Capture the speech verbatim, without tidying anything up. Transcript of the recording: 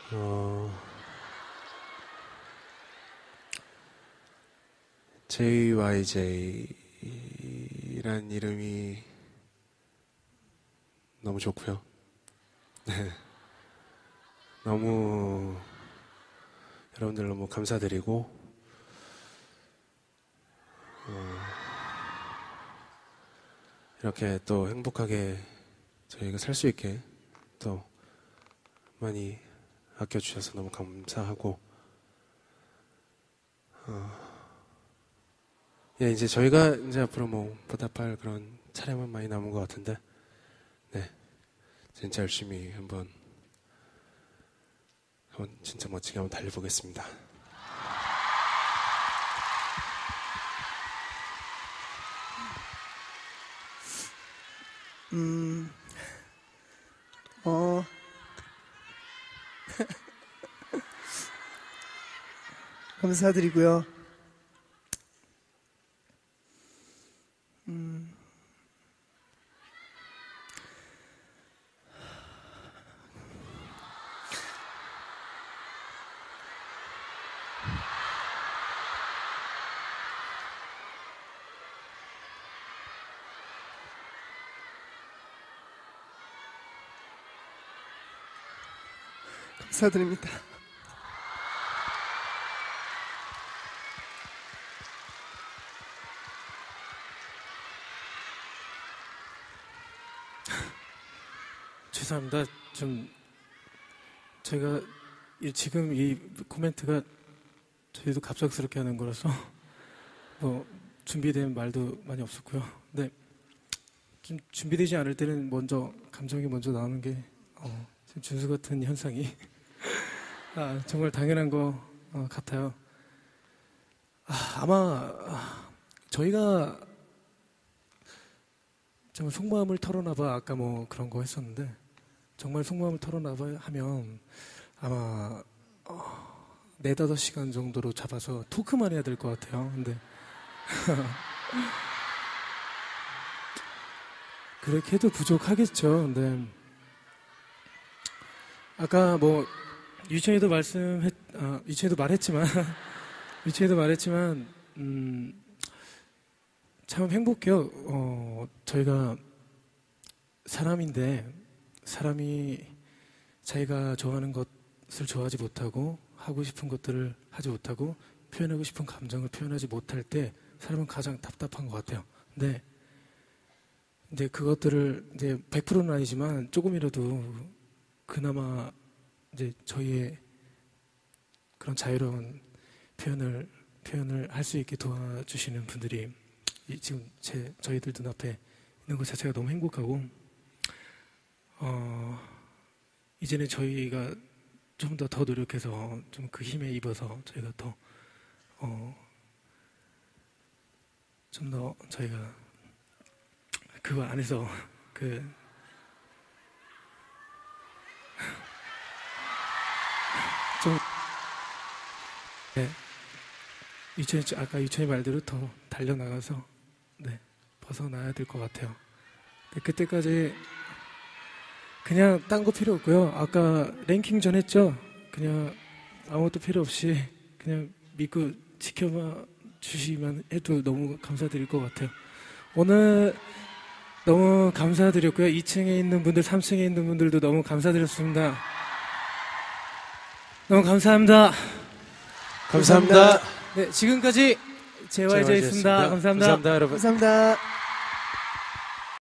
어, 제이와이제이란 이름이 너무 좋고요. 네. 너무 여러분들 너무 감사드리고 어, 이렇게 또 행복하게 저희가 살 수 있게 또 많이 아껴주셔서 너무 감사하고 어, 예, 이제 저희가 이제 앞으로 뭐 보답할 그런 차량만 많이 남은 것 같은데 네, 진짜 열심히 한번 한번 진짜 멋지게 한번 달려보겠습니다. 음, 어, 감사드리고요. 음, 감사드립니다. 죄송합니다. 좀 제가 이, 지금 이 코멘트가 저희도 갑작스럽게 하는 거라서 뭐 준비된 말도 많이 없었고요. 근데 좀 준비되지 않을 때는 먼저 감정이 먼저 나오는 게 어, 지금 준수 같은 현상이 아, 정말 당연한 거 어, 같아요. 아, 아마 아, 저희가 정말 속마음을 털어놔봐 아까 뭐 그런 거 했었는데 정말 속마음을 털어놔봐 하면 아마 어, 네다섯 시간 정도로 잡아서 토크만 해야 될 것 같아요. 근데 그렇게 해도 부족하겠죠. 근데 아까 뭐 유천이도 말씀했, 아, 유천이도 말했지만 유천이도 말했지만 음, 참 행복해요. 어, 저희가 사람인데 사람이 자기가 좋아하는 것을 좋아하지 못하고 하고 싶은 것들을 하지 못하고 표현하고 싶은 감정을 표현하지 못할 때 사람은 가장 답답한 것 같아요. 근데 이제 그것들을 이제 백 퍼센트는 아니지만 조금이라도 그나마 이제 저희의 그런 자유로운 표현을 표현을 할 수 있게 도와주시는 분들이 지금 제 저희들 눈앞에 있는 것 자체가 너무 행복하고 어, 이제는 저희가 좀 더 더 노력해서 좀 그 힘에 입어서 저희가 더 어, 좀 더 저희가 그거 안에서 그 좀 네. 유천이 아까 유천이 말대로 더 달려나가서 네, 벗어나야 될 것 같아요. 네, 그때까지 그냥 딴 거 필요 없고요. 아까 랭킹전 했죠. 그냥 아무것도 필요 없이 그냥 믿고 지켜봐 주시면 해도 너무 감사드릴 것 같아요. 오늘 너무 감사드렸고요. 이 층에 있는 분들, 삼 층에 있는 분들도 너무 감사드렸습니다. 너무 감사합니다. 감사합니다. 네, 지금까지 제이와이제이였습니다. 감사합니다. 감사합니다, 여러분. 감사합니다.